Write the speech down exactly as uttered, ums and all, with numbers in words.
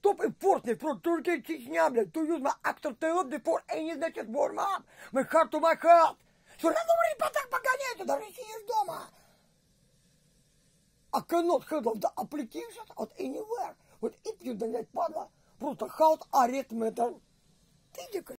stop important for Turkey Chechnya, блядь, to use my actor tail before any, значит, warm up. My heart to my heart. Все равно говорит, так погоняйте, даже если есть дома. I cannot handle the applications out anywhere. Вот if you, блядь, падла, просто хаут аритметр. Ты